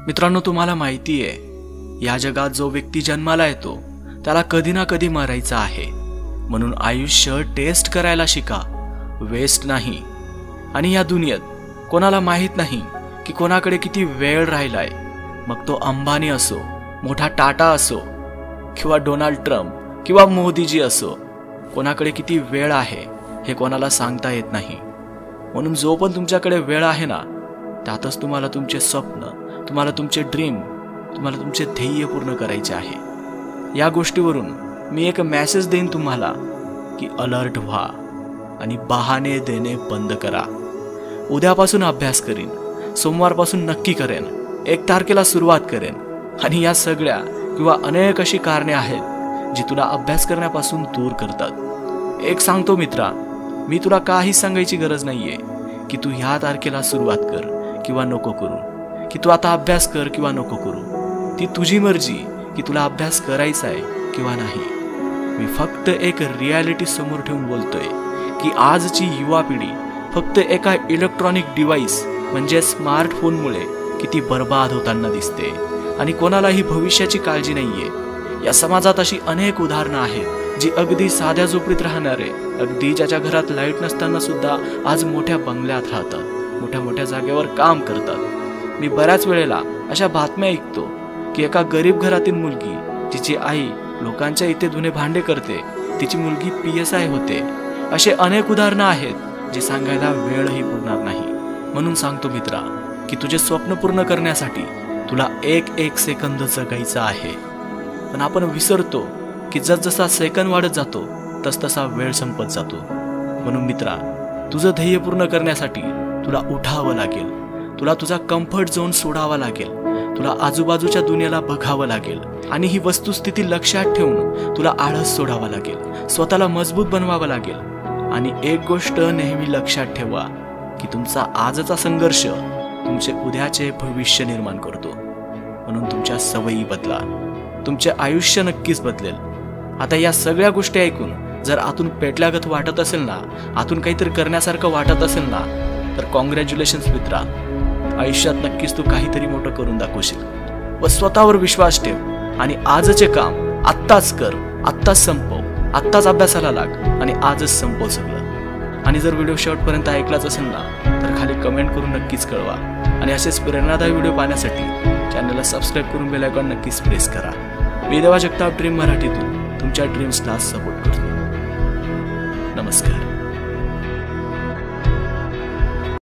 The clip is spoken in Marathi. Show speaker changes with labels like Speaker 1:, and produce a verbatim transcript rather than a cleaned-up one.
Speaker 1: मित्रांनो, तुम्हाला माहिती आहे, या जगात जो व्यक्ती जन्माला येतो त्याला कधी ना कधी मरायचं आहे. म्हणून आयुष्य टेस्ट करायला शिका, वेस्ट नाही. आणि या दुनियेत कोणाला माहित नाही की कोणाकडे किती वेळ राहिलाय. मग तो अंबानी असो, मोठा टाटा असो, किंवा डोनाल्ड ट्रम्प किंवा मोदीजी असो, कोणाकडे किती वेळ आहे हे कोणाला सांगता येत नाही. म्हणून जो पण तुमच्याकडे वेळ आहे ना, त्यातच तुम्हाला तुमचे स्वप्न, तुम्हाला तुमचे ड्रीम, तुम्हाला तुमचे ध्येय पूर्ण करायचे आहे. या गोष्टीवरून मी एक मेसेज देईन तुम्हाला की अलर्ट व्हा आणि बहाणे देणे बंद करा. उद्यापासून अभ्यास करीन, सोमवारपासून नक्की करेन, एक तारखेला सुरुवात करेन. आणि या सगळ्या किंवा अनेक अशी कारणे आहेत जी तुला अभ्यास करण्यापासून दूर करतात. एक सांगतो मित्रा, मी तुला काही सांगायची गरज नाहीये की तू ह्या तारखेला सुरुवात कर किंवा नको करू, की तू आता अभ्यास कर किंवा नको करू. ती तुझी मर्जी की तुला अभ्यास करायचा आहे किंवा नाही. मी फक्त एक रियालिटी समोर ठेवून बोलतोय की आजची युवा पिढी फक्त एका इलेक्ट्रॉनिक डिव्हाइस म्हणजे स्मार्टफोनमुळे किती बर्बाद होताना दिसते आणि कोणालाही भविष्याची काळजी नाहीये. या समाजात अशी अनेक उदाहरणं आहेत जी अगदी साध्या झोपडीत राहणारे, अगदी ज्याच्या घरात लाईट नसताना सुद्धा आज मोठ्या बंगल्यात राहतात, मोठ्या मोठ्या जागेवर काम करतात. मी बऱ्याच वेळेला अशा बातम्या ऐकतो की एका गरीब घरातील मुलगी, तिची आई लोकांच्या इथे धुणे भांडे करते, तिची मुलगी पी एस आय होते. असे अनेक उदाहरणं आहेत जे सांगायला वेळही पुरणार नाही. म्हणून सांगतो मित्रा की तुझे स्वप्न पूर्ण करण्यासाठी तुला एक एक सेकंद जगायचा आहे. पण आपण विसरतो की जसजसा सेकंद वाढत जातो तसतसा वेळ संपत जातो. म्हणून मित्रा, तुझं ध्येय पूर्ण करण्यासाठी तुला उठावं लागेल, तुला तुझा कम्फर्ट झोन सोडावा लागेल, तुला आजूबाजूच्या दुनियेला बघावं लागेल आणि ही वस्तुस्थिती लक्षात ठेवून तुला आळस सोडावा लागेल, स्वतःला मजबूत बनवावं लागेल. आणि एक गोष्ट नेहमी लक्षात ठेवा की तुमचा आजचा संघर्ष तुमचे उद्याचे भविष्य निर्माण करतो. म्हणून तुमच्या सवयी बदला, तुमचे आयुष्य नक्कीच बदलेल. आता या सगळ्या गोष्टी ऐकून जर आतून पेटल्यागत वाटत असेल ना, आतून काहीतरी करण्यासारखं वाटत असेल ना, तर कॉंग्रॅच्युलेशन्स मित्रा. आयुष्यात नक्कीच तू काहीतरी मोठं करून दाखवशील. व स्वतःवर विश्वास ठेव आणि आजचे काम आत्ताच कर, आत्ताच संपव, आत्ताच अभ्यासाला लाग आणि आजच संपव सगळं. आणि जर व्हिडिओ शेवटपर्यंत ऐकलाच असेल ना, तर खाली कमेंट करून नक्कीच कळवा. आणि असेच प्रेरणादायी व्हिडिओ पाहण्यासाठी चॅनलला सबस्क्राईब करून बेल आयकॉन नक्कीच प्रेस करा. मी देवा जगताप ड्रीम मराठीतून तुमच्या ड्रीम्सला सपोर्ट करतो. नमस्कार.